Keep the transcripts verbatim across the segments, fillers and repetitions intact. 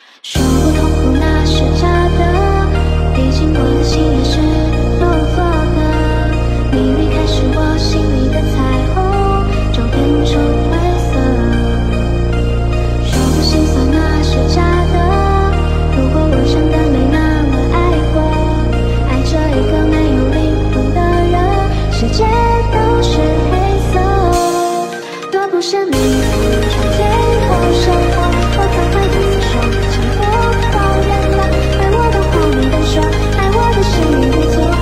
说不痛苦那是假的，毕竟我的心也是落寞的。你离开时，我心里的彩虹就变成灰色。说不心酸那是假的，如果我真的没那么爱过，爱着一个没有灵魂的人，世界都是黑色。若不是命运常给我生活，我怎会独自受尽多狂人了？爱我的话没得说，爱我的事没对错。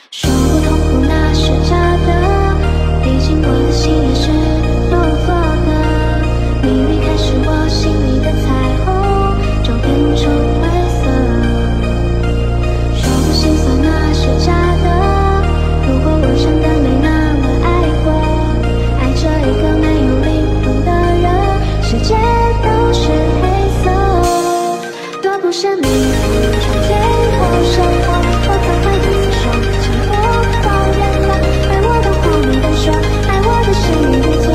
说不痛苦那是假的，毕竟我的心也是落魄的。你离开时，我心里的彩虹就变成灰色。说不心酸那是假的，如果我真的没那么爱过，爱着一个没有灵魂的人，世界都是黑色。多不是命运常给我生活，我才会独自说情不放任了。爱我的话没得说，爱我的事没得做，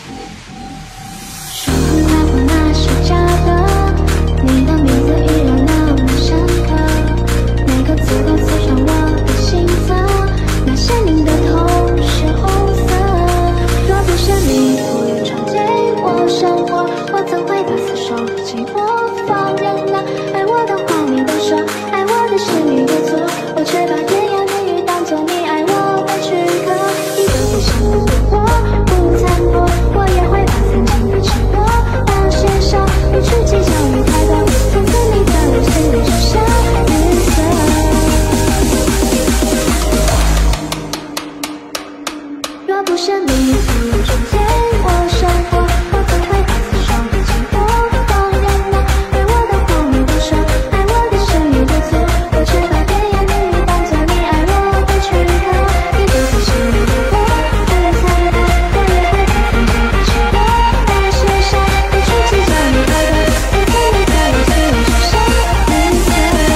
说很快活那是假的，你的名字依然那么深刻，每个字都刺穿我的心脏，那鲜明的痛是红色。若不是你突然闯进我生活，我怎会把死守的寂寞放任呢？爱我的话你都说，爱我的是你的错，我却把甜言蜜语当作你爱我的躯壳。一个不想的对我不残破，我也会把曾经的赤裸当写上，不去计较你太多，从此你在我心里就像绿色。若不是你突然闯进我生活，我怎会把死守的寂寞放任呢？爱我的话你都说，爱我的是你的错，我却把甜言蜜语当作你爱我的躯壳。一个不想你的我不残破，我也会把曾经的赤裸当写上，不去计较你太多，从此你在我心里就像绿色。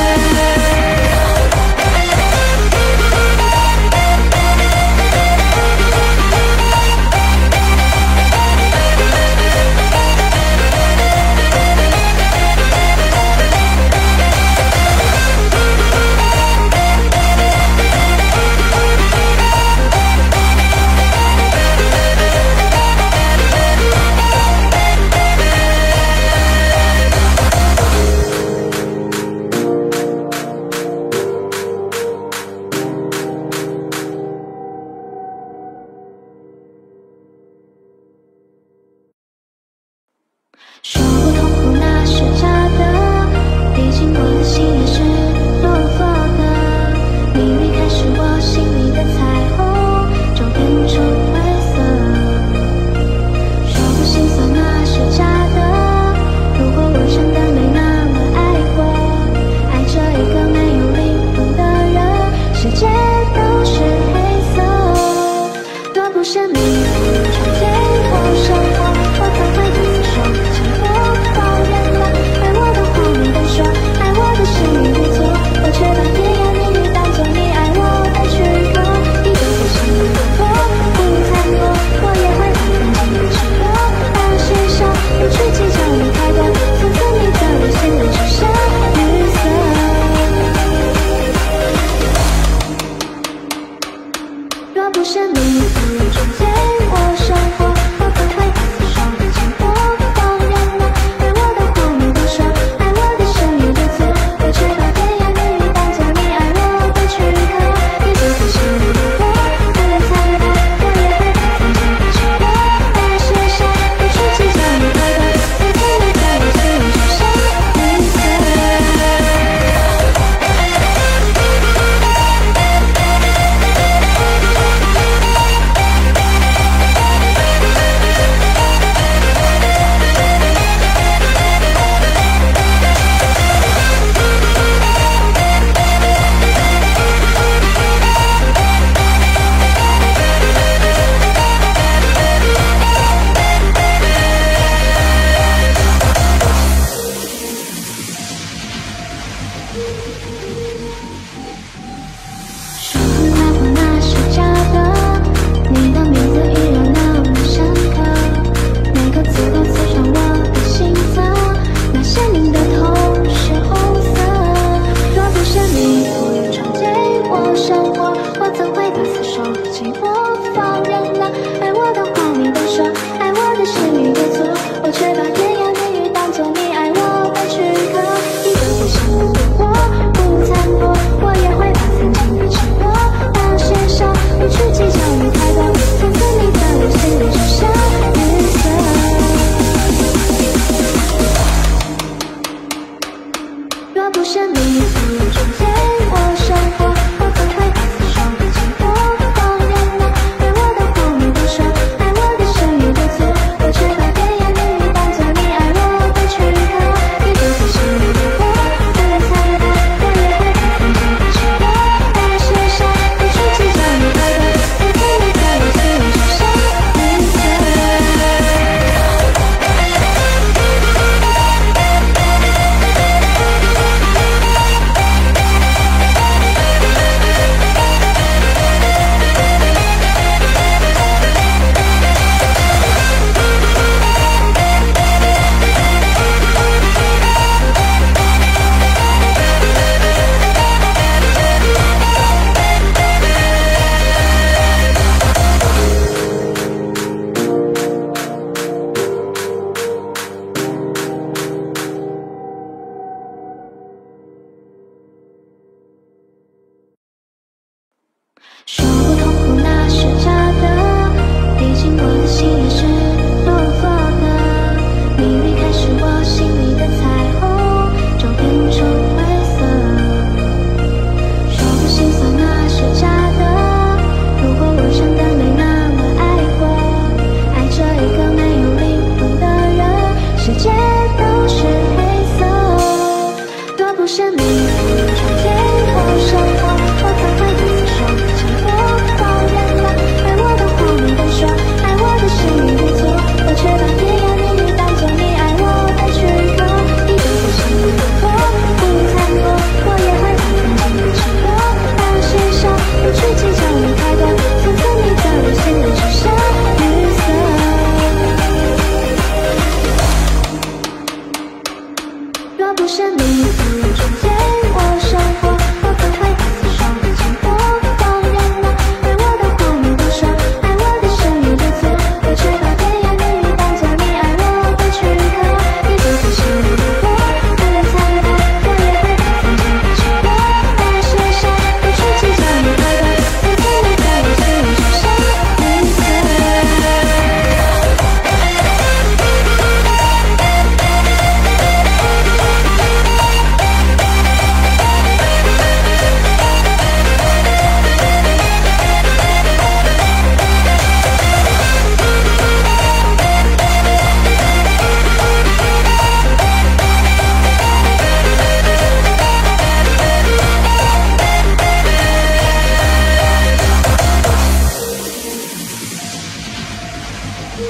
说不痛苦那是假的，毕竟我的心也是落魄的。你离开时，我心里的彩虹就变成灰色。说不心酸那是假的，如果我真的没那么爱过，爱着一个没有灵魂的人，世界都是黑色。若不是你突然闯进我生活，我怎会把死守的寂寞放任呢？爱我的话你都说，爱我的是你的错，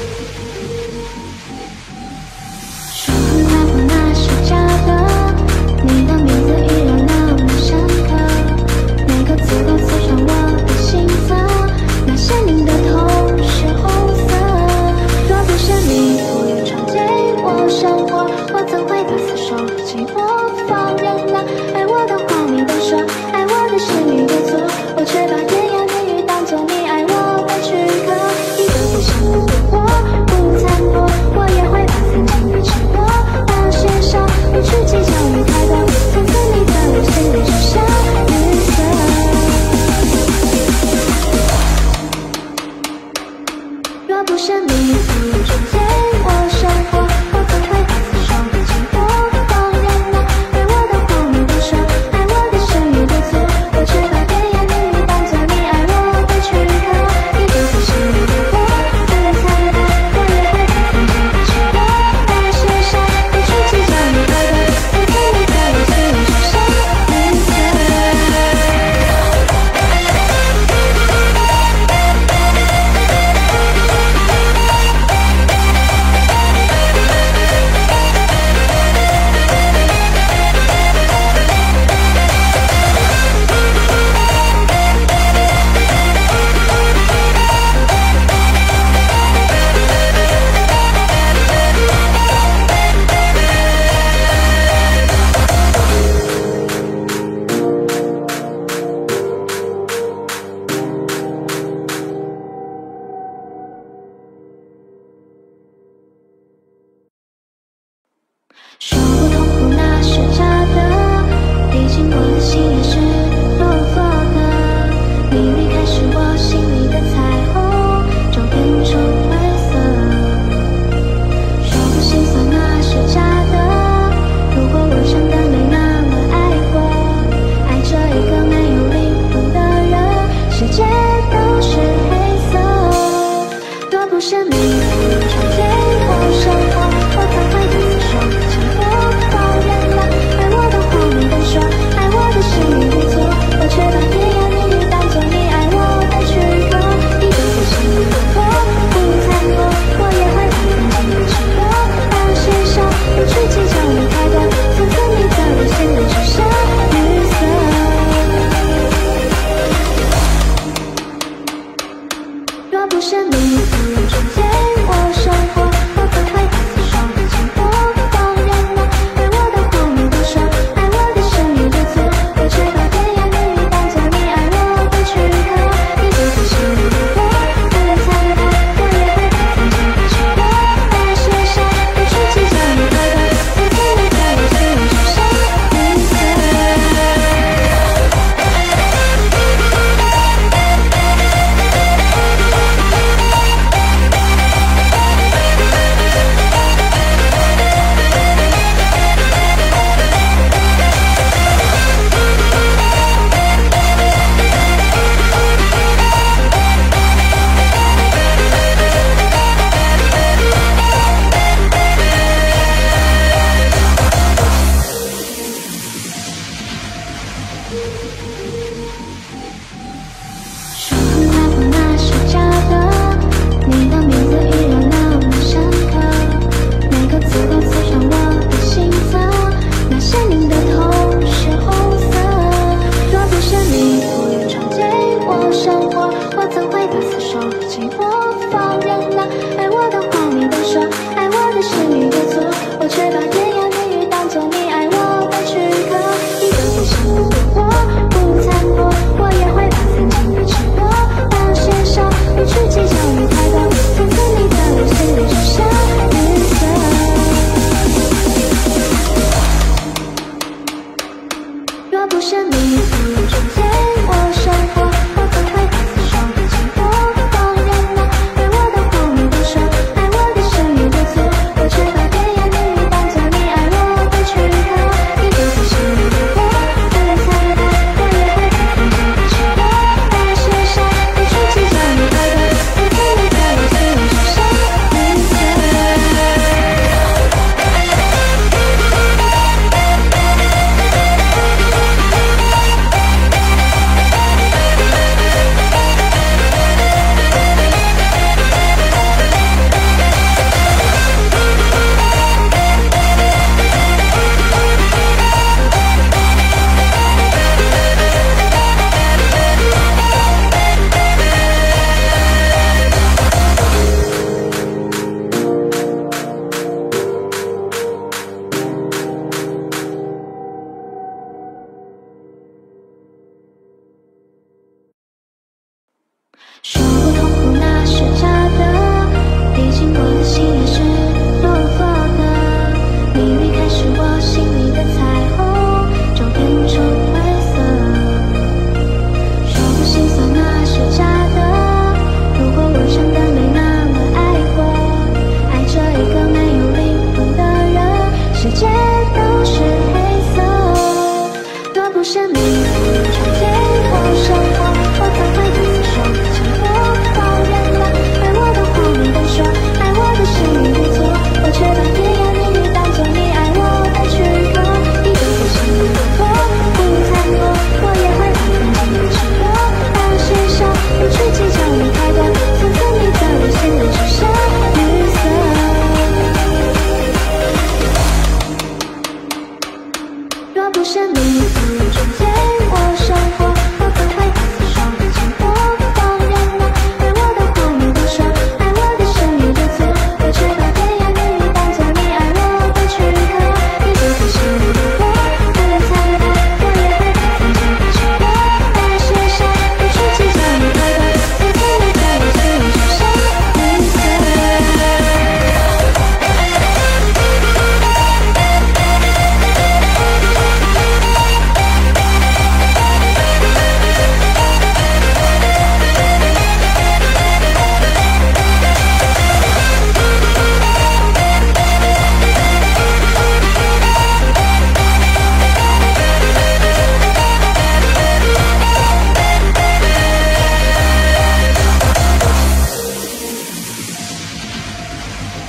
说很快活那是假的，你的名字依然那么深刻，每个字都刺穿我的心脏，那鲜明的痛是红色。若不是你突然闯进我生活，我怎会大肆说寂寞放任了？爱我的话你都说，爱我的是你的错，我却把甜言蜜语当作你爱我的躯壳。一个不想的对我不残破，我也会把曾经的赤裸都写上，不去计较你太多，从此你在我心里就像绿色。若不是你突然闯进我生活，我怎会大肆说寂寞放任了？爱我的话你都说，爱我的是你的错，我却把甜言蜜语当作你爱我的躯壳。一个不想的对我不残破，我也会把曾经的赤裸都写上，不去计较你太多，从此你在我心里就像绿色。说不痛苦那是假的，毕竟我的心也是落寞的。你离开时，我心里的彩虹就变成灰色。说不心酸那是假的，如果我真的没那么爱过，爱着一个没有灵魂的人，世界都是黑色。若不是你突然闯进我生活，我怎会大肆说寂寞放任了？爱我的话你都说，爱我的是你的错，我却把甜言蜜语当作你爱我的躯壳。一个不想的对我不残破，我也会把曾经的赤裸都写上，不去计较你太多，从此你在我心里就像绿色。若不是你突然闯进我生活，我怎会大肆说寂寞放任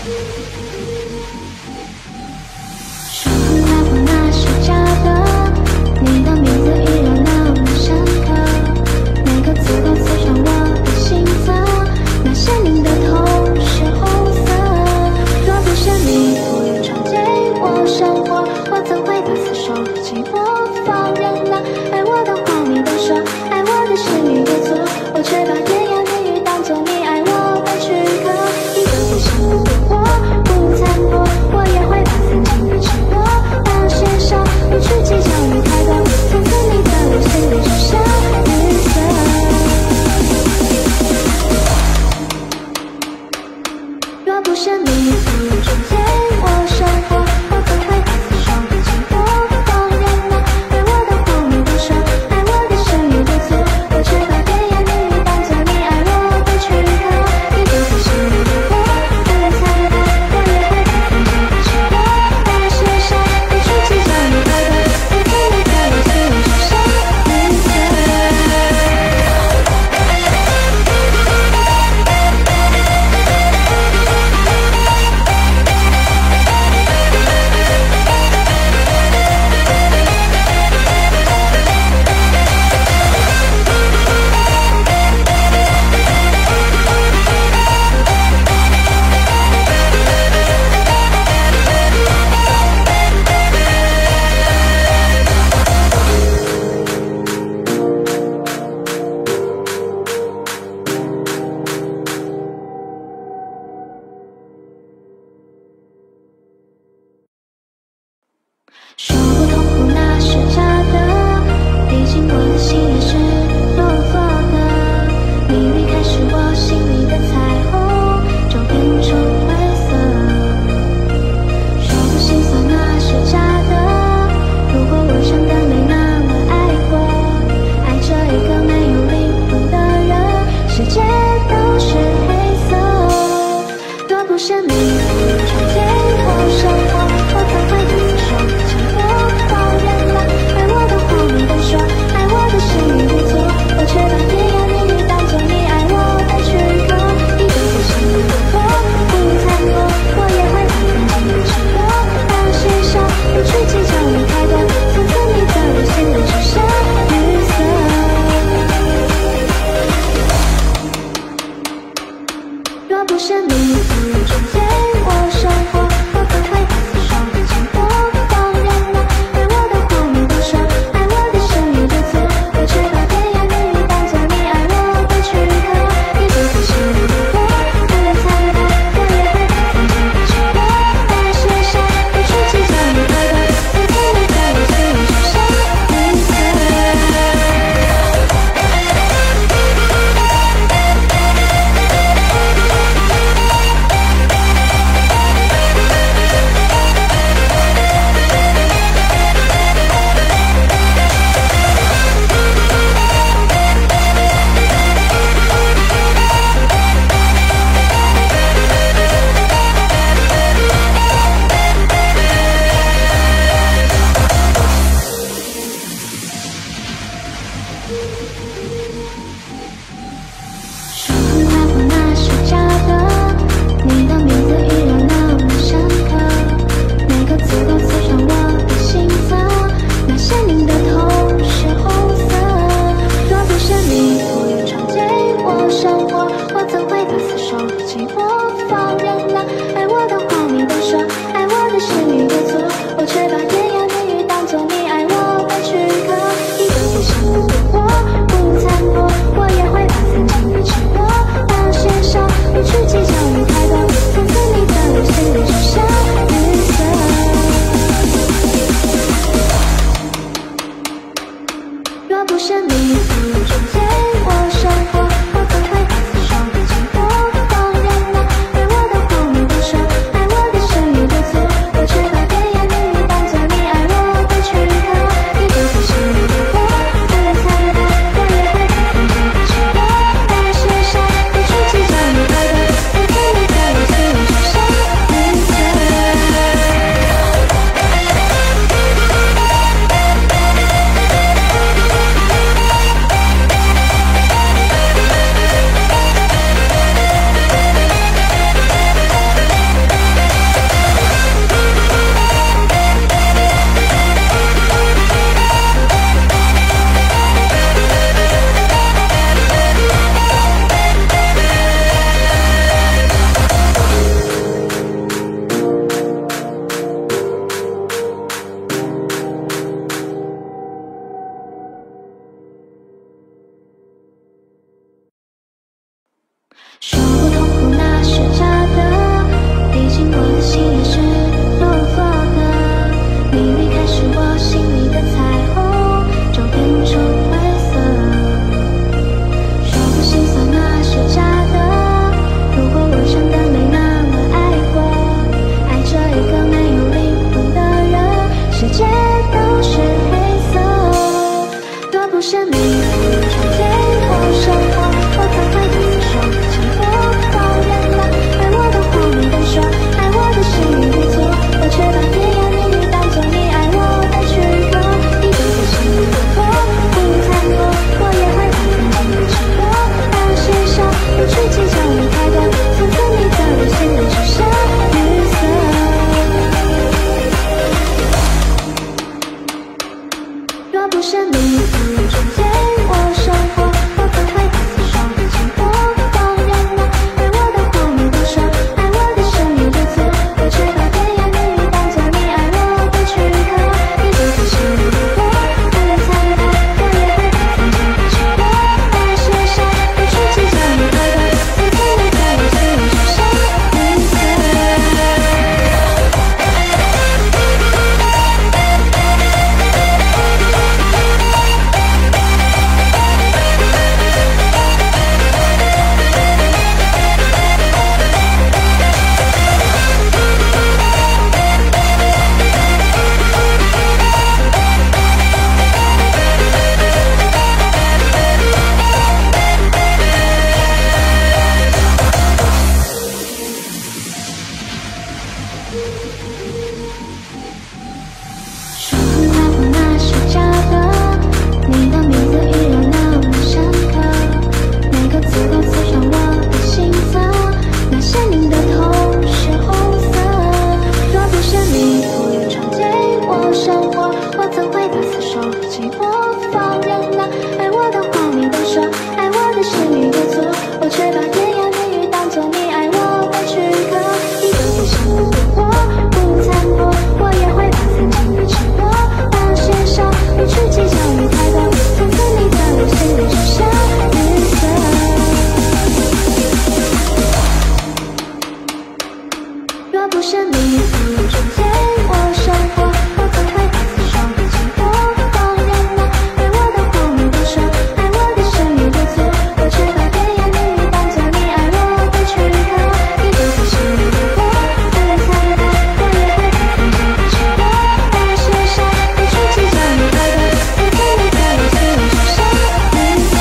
说来我那是假的，你的名字依然那么深刻，每个字都刺伤我的心脏，那鲜明的痛是红色。若不是你突然闯进我生活，我怎会把死守的寂寞放任呢？爱我的话你都说，爱我的是你的错，我却把甜言蜜语当作你爱我的躯壳。一个不想不过不残破，我也会把曾经的赤裸当写上，不去计较你太多，从此你的我心里只剩绿色。若不是你突然闯进我生活，我怎会把死守的寂寞放任呢？爱我的话你都说，爱我的是你的错，我却把甜言蜜语当作你爱我的躯壳。一个不想不过不残破，我也会把曾经的赤裸当写上，不去计较你太多，从此你的我心里只剩绿色。说不痛苦那是假的，毕竟我的心也是落魄的。你离开时，我心里的彩虹就变成灰色。说不心酸那是假的，如果我真的没那么爱过，爱着一个没有灵魂的人，世界都是黑色。若不是你突然闯进我生活，我怎会把死守的寂寞放任呢？爱我的话你都说，爱我的是你的错，我却把甜言蜜语当作你爱我的躯壳。一个不想不过不残破，我也会把曾经的赤裸当写上，不去计较你太多，从此你的我心里只剩绿色。若不是你突然闯进我生活，我怎会把死守说很快活那是假的，你的名字依然那么深刻，每个字都刺穿我的心脏，那鲜明的痛是红色。若不是你突然闯进我生活，我怎会把死守紧握放任呢？爱我的话你都说，爱我的是你的错，我却把甜言蜜语当作你爱我的躯壳。一个不想的我不残破，我也会把曾经的承诺当写上，不去计较你太多，从此你在我心里只剩绿色。若不是你突然闯进我生活，我怎会把死守紧握放任呢？爱我的话你都说，爱我的是你的错，我却把甜言蜜语当作你爱我的躯壳。一个不想的我不残破，我也会把曾经的承诺当写上，不去计较你太多，从此你在我心里只剩绿色。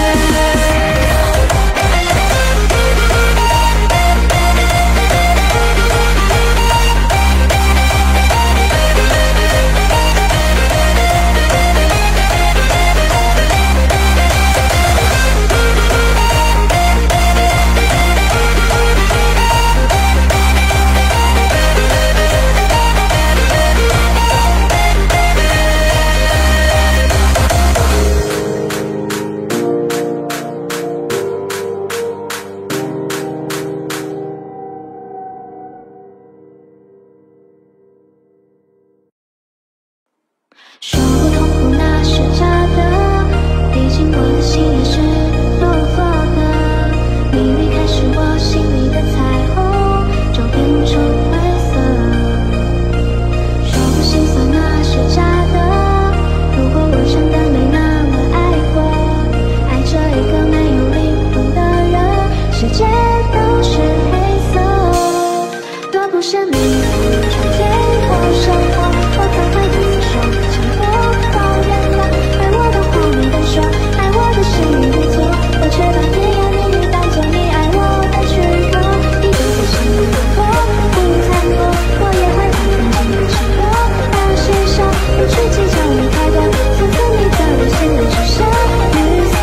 说不痛苦那是假的，毕竟我的心也是落魄的。你离开时，我心里的彩虹就变成灰色。说不心酸那是假的，如果我真的没那么爱过，爱着一个没有灵魂的人，世界都是黑色。若不是你突然闯进我生活，我怎会把死守紧握放任呢？爱我的话你都说，爱我的是你的错，我却把甜言蜜语当作你爱我的躯壳。一个不想的我不残破，我也会把曾经的承诺当写上，不去计较你太多，从此你在我心里只剩绿色。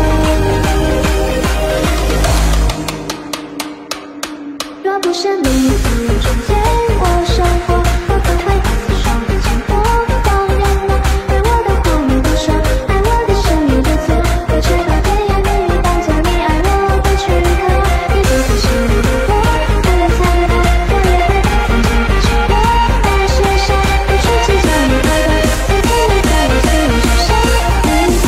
若不是你突然闯进我生活，我怎会把死守紧握放任呢？爱我的话你都说，爱我的是你的错，我却把甜言蜜语当作你爱我的躯壳。一个不想的我不残破，我也会把曾经的承诺当写上，不去计较你太多，从此你在我心里只剩绿色。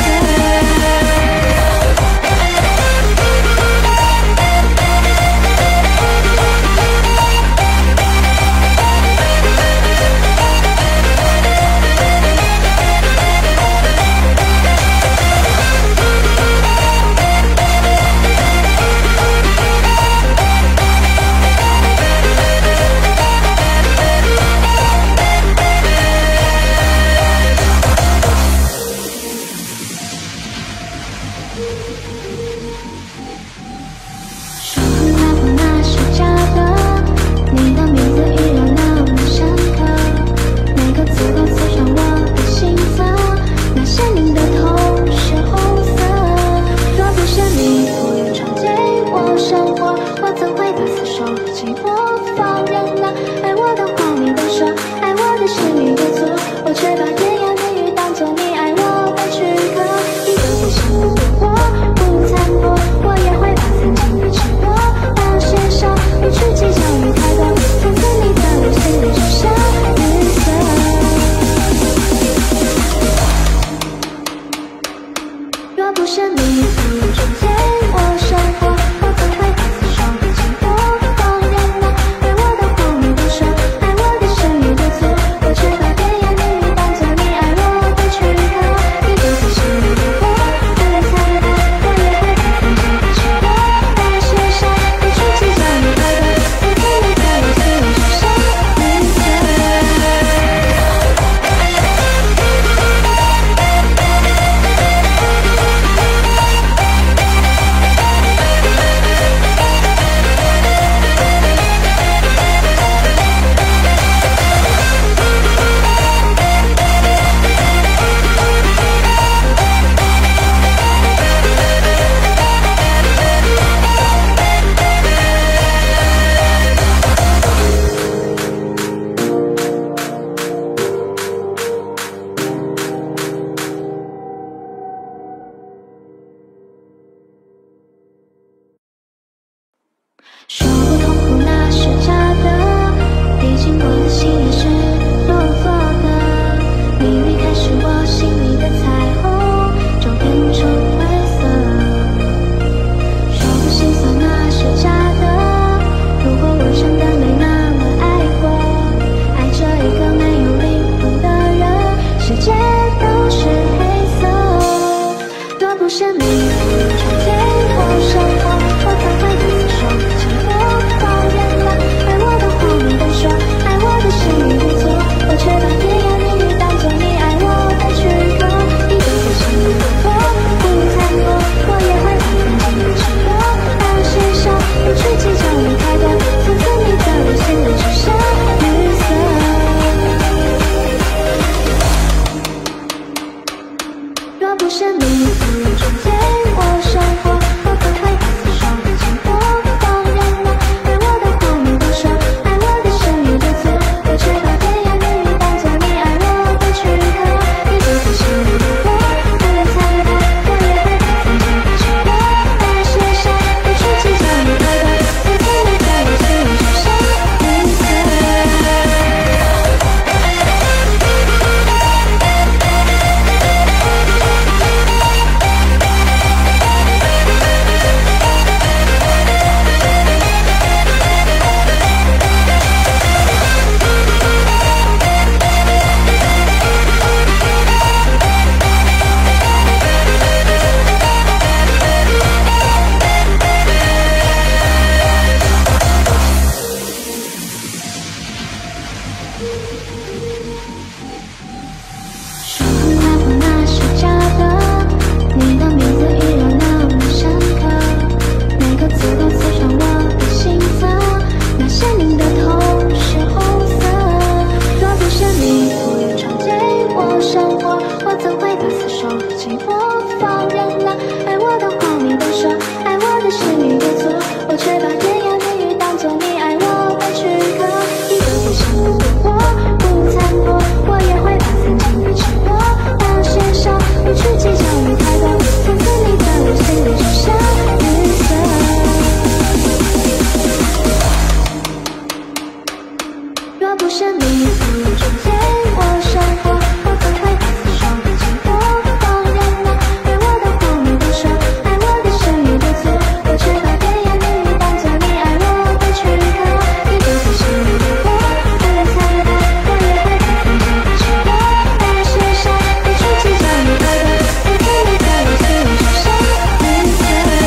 是迷途中见我生活，我怎会自说自我放任呢？对我的谎你不说，爱我的事你不做，我却把甜言蜜语当作你爱我的躯壳。你不再是你的我，不能猜测，我也会在风中去我那世上，不去计较你爱的，此刻你在我心里出现绿色。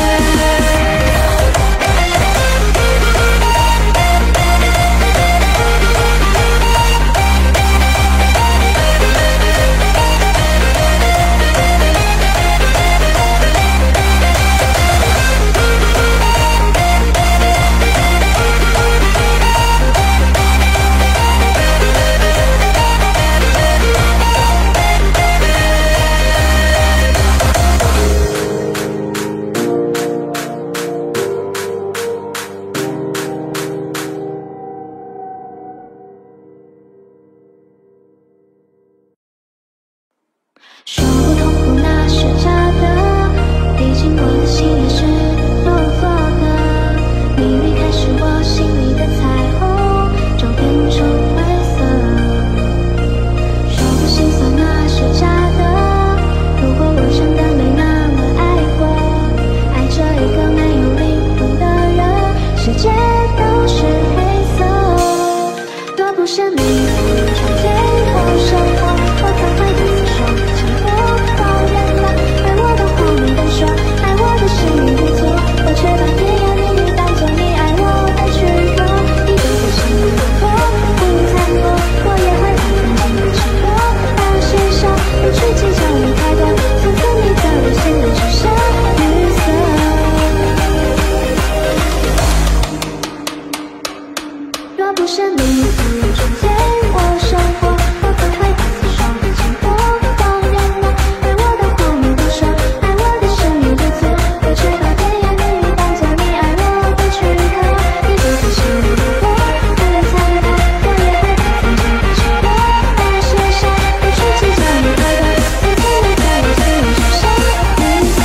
说不痛苦那是假的，毕竟我的心也是落魄的。你离开时，我心里的彩虹就变成灰色。说不心酸那是假的，如果我真的没那么爱过，爱着一个没有灵魂的人，世界都是黑色。若不是迷途中见我生活，我怎会自说自我放任呢？对我的谎你不说，爱我的事你不做，我却把甜言蜜语当作你爱我的躯壳。你不再是你的我，不残破，我也会在风中去我那世上，不去计较你太多，此刻你在我心里出现绿色。若不是迷途中见我生活，我怎会自说自我放任呢？对我的谎你不说，爱我的事你不做，我却把甜言蜜语当作你爱我的躯壳。你不再是你的我，不能猜测，我也会在风中去我那世上，不去计较你爱的，此刻你在我心里出现绿色。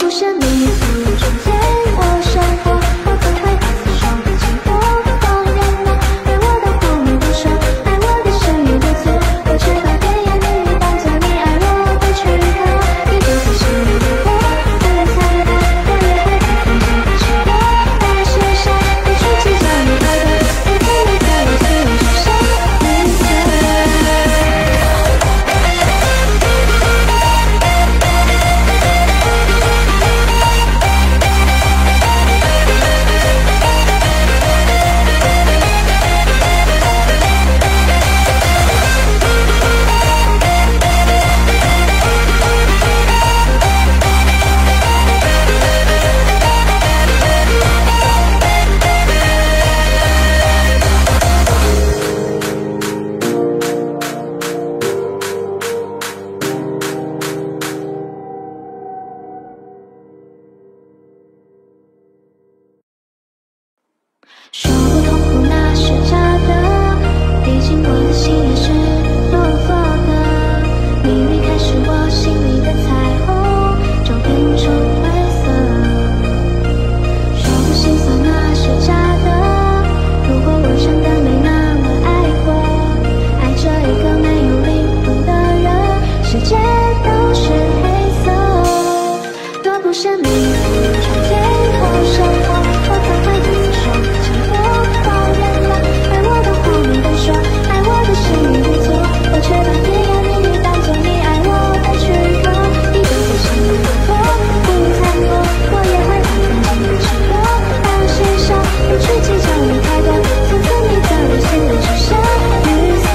不是迷途中给我生活，我怎会把死守的寂寞放任呢？对我的荒谬的说，爱我的是你的错，我却把甜言蜜语当作你爱我的躯壳。你不再是你的我，不残破，我也会把曾经的承诺大写上，不去计较你爱的，从此你在我心里出现绿色。说不痛苦那是假的，毕竟我的心也是落魄的。你离开时，我心里的彩虹就变成灰色。说不心酸那是假的，如果我真的没那么爱过，爱着一个没有灵魂的人，世界都是黑色。若不是迷途中给我生活，我怎会把死守的寂寞放任了？爱我的荒谬的说，爱我的是你的错，我却把甜言蜜语当作你爱我的躯壳。你不再是你的我，不残破，我也会把曾经的承诺当写上，不去计较你太多，从此你在我心里只剩绿色。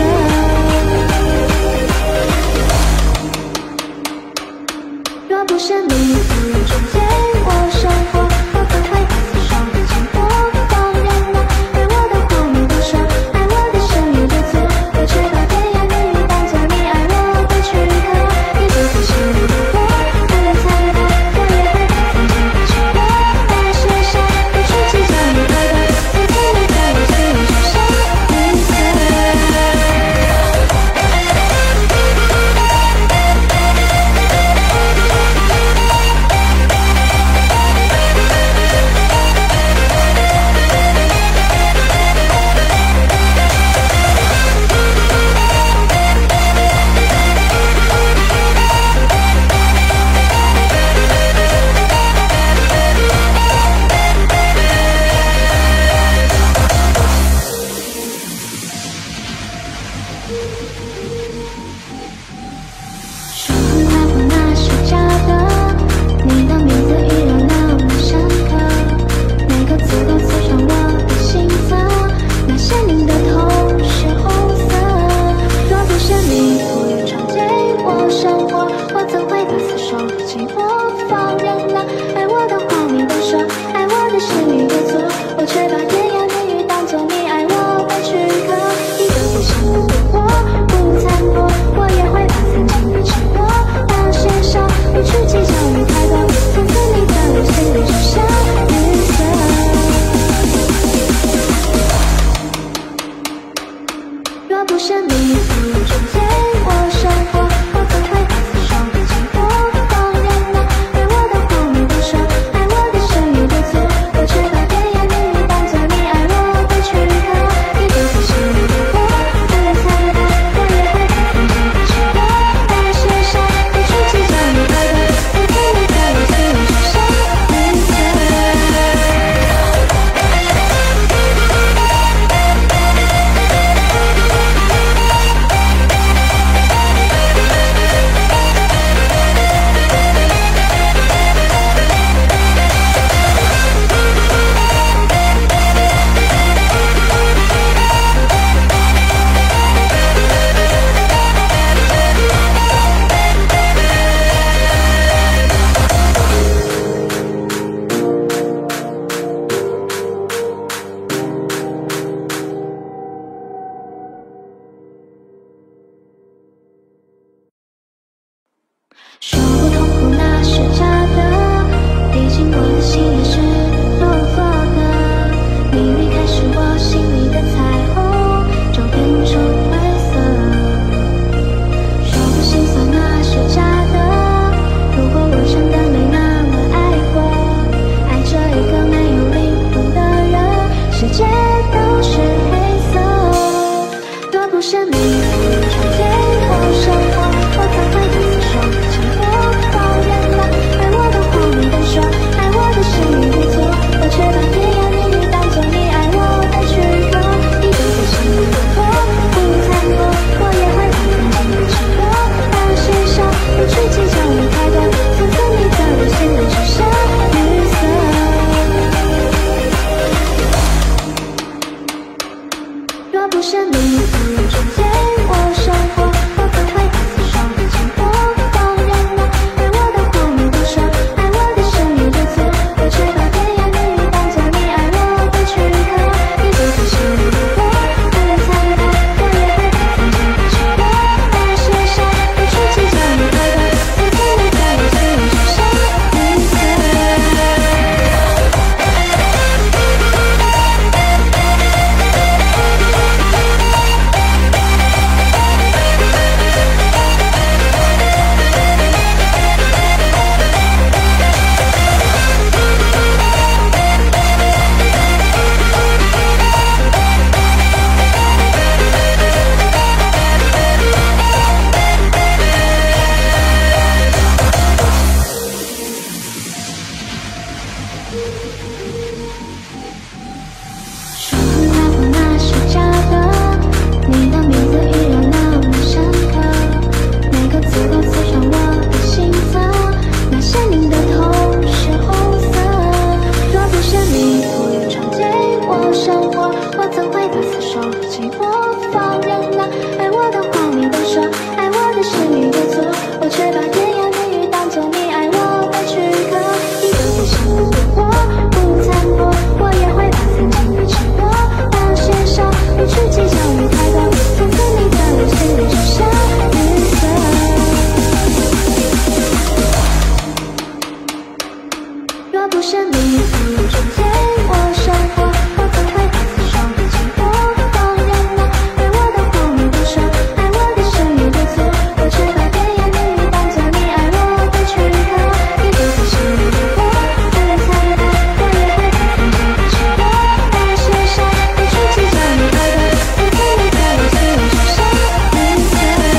若不是迷途中给我生活，我怎会把死守的寂寞放任呢？对我的荒谬的说，爱我的是你的错，我却把甜言蜜语当作你爱我的躯壳。你不再是你的我，不残破，我也会把曾经的承诺大写上，不去计较你太多，从此你在我心里只剩绿色。说很快活那是假的，你的名字依然那么深刻，每个字都刺穿我的心脏，那鲜明的痛是红色。若不是迷途中给我生活，我怎会把死守的寂寞放任了？爱我的荒谬的说，爱我的是你的错，我却把甜言蜜语当作你爱我的躯壳。你不再是你的我，不残破，我也会把曾经的承诺当写上，不去计较你太多，从此你在我心里只剩绿色。若不是迷途中给我生活，我怎会把死守的寂寞放任呢？对我的荒谬的说，爱我的是你的错，我却把甜言蜜语当作你爱我的躯壳。你不再是你的我，不残破，我也会把曾经的承诺大写上，不去计较你太多，从此你在我心里只剩绿色。说不痛苦那是假的，毕竟我的心也是落魄的。你离开时，我心里的彩虹就变成灰色。说不心酸那是假的，如果我真的没那么爱不是迷途中陪我生活，我怎会自说不清不放任呢？对我的话你不说，爱我的是你的错，我却把甜言蜜语当作你爱我的躯壳。你不再是我的我，不能猜测，我也会在风中的时候大雪上，不去计较你爱的，从此你在我心里出现绿色。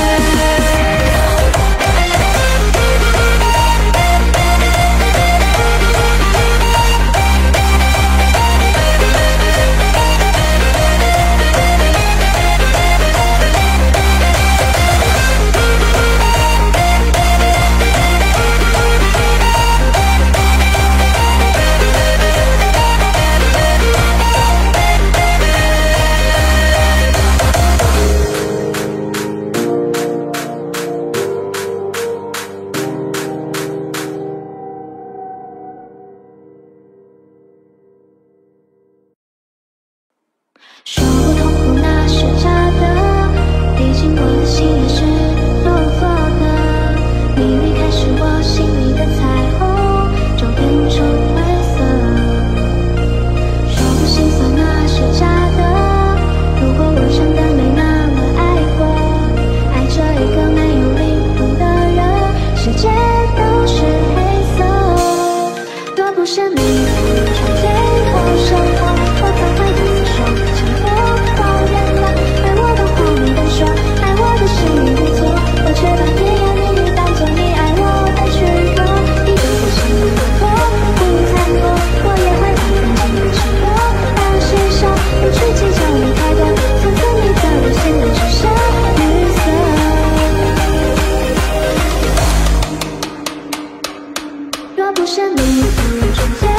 说不痛苦那是假的，毕竟我的心也是落魄的。你离开时，我心里的彩虹就变成灰色。说不心酸那是假的，如果我真的没那么爱过，爱着一个没有灵魂的人，世界都是黑色。若不是迷途中陪我生活，我怎会独自说不清不放任呢？爱我的话你不说，爱我的是你的错，我却把甜言蜜语当作你爱我的躯壳。你不再是我的我，不猜测，我也会在风中的时候大雪上，不去计较你爱的，从此你在我心里只剩绿色。若不是迷途中陪